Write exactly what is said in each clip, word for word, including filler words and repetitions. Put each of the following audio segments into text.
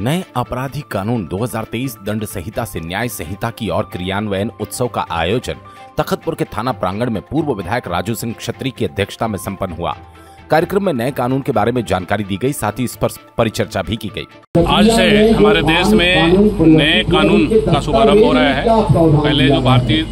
नए आपराधिक कानून दो हज़ार तेईस दंड संहिता से न्याय संहिता की और क्रियान्वयन उत्सव का आयोजन तखतपुर के थाना प्रांगण में पूर्व विधायक राजू सिंह क्षत्री की अध्यक्षता में संपन्न हुआ। कार्यक्रम में नए कानून के बारे में जानकारी दी गई, साथ ही इस पर परिचर्चा भी की गई। आज से हमारे देश में नए कानून का शुभारंभ हो रहा है। पहले जो भारतीय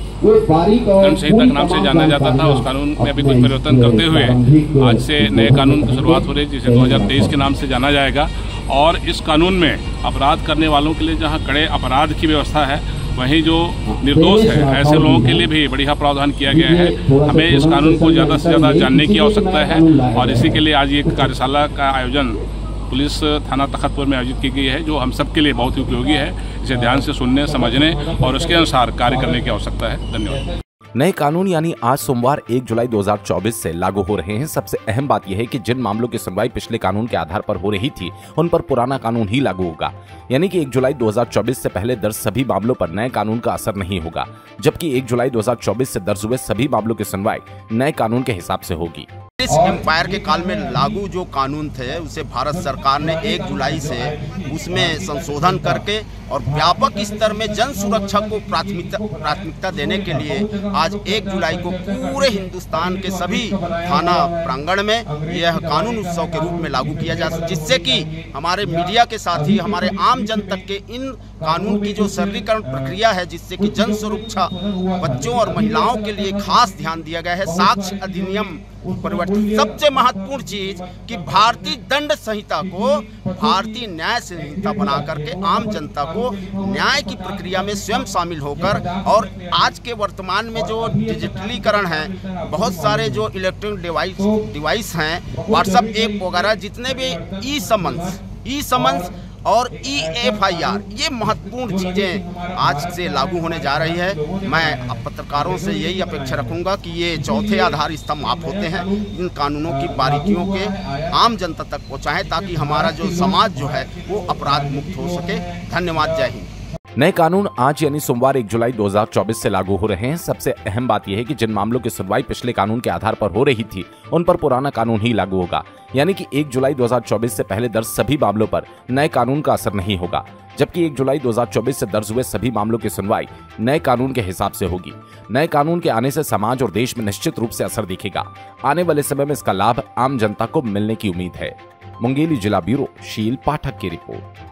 दंड संहिता के नाम से जाना जाता था, उस कानून में अभी कुछ परिवर्तन करते हुए आज से नए कानून की शुरुआत हो रही है, जिसे दो हज़ार तेईस के नाम से जाना जाएगा। और इस कानून में अपराध करने वालों के लिए जहां कड़े अपराध की व्यवस्था है, वहीं जो निर्दोष है ऐसे लोगों के लिए भी बढ़िया प्रावधान किया गया है। हमें इस कानून को ज़्यादा से ज़्यादा जानने की आवश्यकता है और इसी के लिए आज एक कार्यशाला का आयोजन पुलिस थाना तखतपुर में आयोजित की गई है, जो हम सब के लिए बहुत ही उपयोगी है। इसे ध्यान से सुनने, समझने और उसके अनुसार कार्य करने की आवश्यकता है। धन्यवाद। नए कानून यानी आज सोमवार एक जुलाई दो हज़ार चौबीस से लागू हो रहे हैं। सबसे अहम बात यह है कि जिन मामलों की सुनवाई पिछले कानून के आधार पर हो रही थी, उन पर पुराना कानून ही लागू होगा। यानी कि एक जुलाई दो हज़ार चौबीस से पहले दर्ज सभी मामलों पर नए कानून का असर नहीं होगा, जबकि एक जुलाई दो हज़ार चौबीस से दर्ज हुए सभी मामलों की सुनवाई नए कानून के हिसाब से होगी। इस एम्पायर के काल में लागू जो कानून थे, उसे भारत सरकार ने एक जुलाई से उसमें संशोधन करके और व्यापक स्तर में जन सुरक्षा को प्राथमिकता प्राथमिकता देने के लिए आज एक जुलाई को पूरे हिंदुस्तान के सभी थाना प्रांगण में यह कानून उत्सव के रूप में लागू किया जा सके, जिससे कि हमारे मीडिया के साथ ही हमारे आम जन तक के इन कानून की जो सरलीकरण प्रक्रिया है, जिससे कि जन सुरक्षा बच्चों और महिलाओं के लिए खास ध्यान दिया गया है। साक्ष्य अधिनियम परिवर्तन, सबसे महत्वपूर्ण चीज कि भारतीय दंड संहिता को भारतीय न्याय संहिता बना करके आम जनता को न्याय की प्रक्रिया में स्वयं शामिल होकर, और आज के वर्तमान में जो डिजिटलीकरण है, बहुत सारे जो इलेक्ट्रॉनिक डिवाइस डिवाइस हैं, व्हाट्सएप ऐप वगैरह, जितने भी ई समन्स ई समन्स और ई एफ आई आर, ये महत्वपूर्ण चीज़ें आज से लागू होने जा रही है। मैं पत्रकारों से यही अपेक्षा रखूंगा कि ये चौथे आधार स्तंभ आप होते हैं, इन कानूनों की बारीकियों के आम जनता तक पहुँचाएं, ताकि हमारा जो समाज जो है वो अपराध मुक्त हो सके। धन्यवाद। जय हिंद। नए कानून आज यानी सोमवार एक जुलाई दो हज़ार चौबीस से लागू हो रहे हैं। सबसे अहम बात यह है कि जिन मामलों की सुनवाई पिछले कानून के आधार पर हो रही थी, उन पर पुराना कानून ही लागू होगा। यानी कि एक जुलाई दो हज़ार चौबीस से पहले दर्ज सभी मामलों पर नए कानून का असर नहीं होगा, जबकि एक जुलाई दो हज़ार चौबीस से दर्ज हुए सभी मामलों की सुनवाई नए कानून के हिसाब से होगी। नए कानून के आने से समाज और देश में निश्चित रूप से असर दिखेगा। आने वाले समय में इसका लाभ आम जनता को मिलने की उम्मीद है। मुंगेली जिला ब्यूरो शील पाठक की रिपोर्ट।